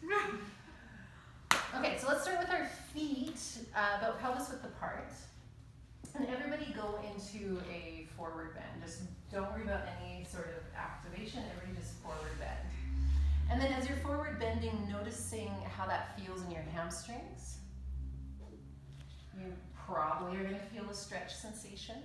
Okay, so let's start with our feet, about pelvis width apart. And everybody go into a forward bend. Just don't worry about any sort of activation, everybody just forward bend. And then as you're forward bending, noticing how that feels in your hamstrings. You probably are going to feel a stretch sensation.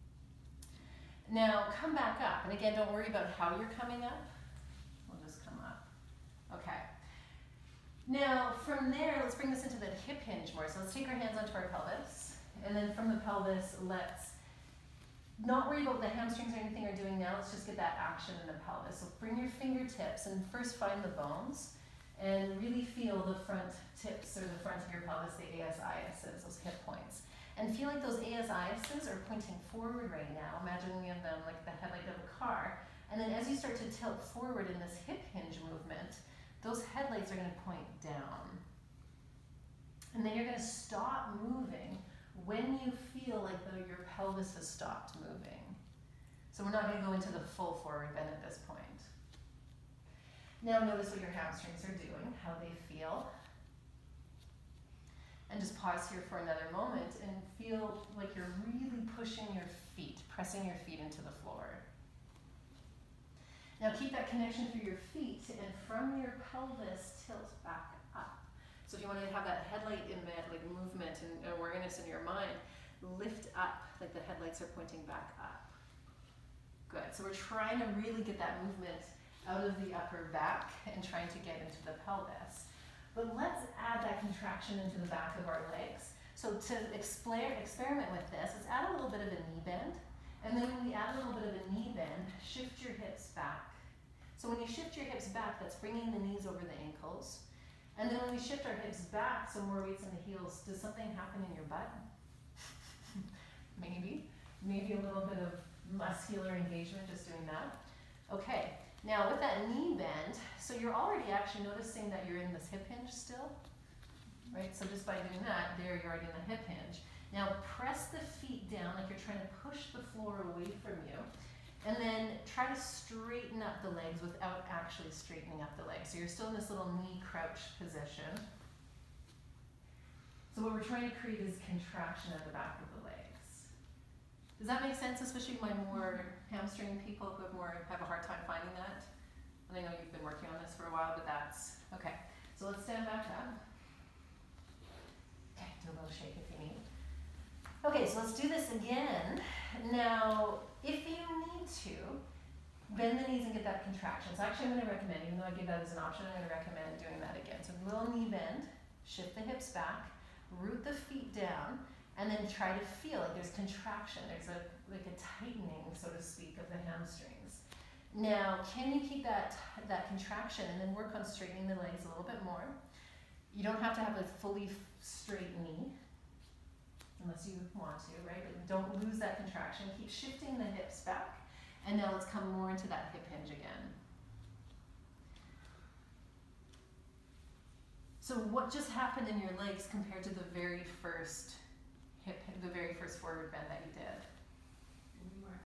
Now come back up, and again, don't worry about how you're coming up. We'll just come up. Okay. Now from there, let's bring this into the hip hinge more. So let's take our hands onto our pelvis, and then from the pelvis, let's not worry about what the hamstrings or anything are doing now. Let's just get that action in the pelvis. So bring your fingertips and first find the bones and really feel the front tips or the front of your pelvis, the ASISs, those hip points. And feel like those ASISs are pointing forward right now. Imagining them like the headlight of a car. And then as you start to tilt forward in this hip hinge movement, those headlights are going to point down. And then you're going to stop moving when you feel like your pelvis has stopped moving. So we're not going to go into the full forward bend at this point. Now notice what your hamstrings are doing, how they feel. And just pause here for another moment and feel like you're really pushing your feet, pressing your feet into the floor. Now keep that connection through your feet, and from your pelvis, tilt back up. So if you want to have that headlight like movement and awareness in your mind, lift up like the headlights are pointing back up. Good. So we're trying to really get that movement out of the upper back and trying to get into the pelvis. But let's add that contraction into the back of our legs. So to experiment with this, let's add a little bit of a knee bend. And then when we add a little bit of a knee bend, shift your hips back. So when you shift your hips back, that's bringing the knees over the ankles. And then when we shift our hips back, so more weights in the heels, does something happen in your butt? Maybe a little bit of muscular engagement just doing that. Okay, now with that knee bend, so you're already actually noticing that you're in this hip hinge still, right? So just by doing that, there you're already in the hip hinge. Now press the feet down like you're trying to push the floor away from you, and then try to straighten up the legs without actually straightening up the legs. So you're still in this little knee crouch position. So what we're trying to create is contraction at the back of the legs. Does that make sense, especially my more hamstring people who have a hard time finding that? And I know you've been working on this for a while, but that's, okay. So let's stand back up. Okay, do a little shake if you need. Okay, so let's do this again. Now, if you need to, bend the knees and get that contraction. So actually I'm going to recommend, even though I gave that as an option, I'm going to recommend doing that again. So little knee bend, shift the hips back, root the feet down, and then try to feel like there's contraction. There's like a tightening, so to speak, of the hamstrings. Now, can you keep that contraction and then work on straightening the legs a little bit more? You don't have to have a fully straight knee, unless you want to, right? But don't lose that contraction. Keep shifting the hips back. And now let's come more into that hip hinge again. So what just happened in your legs compared to the very first forward bend that you did?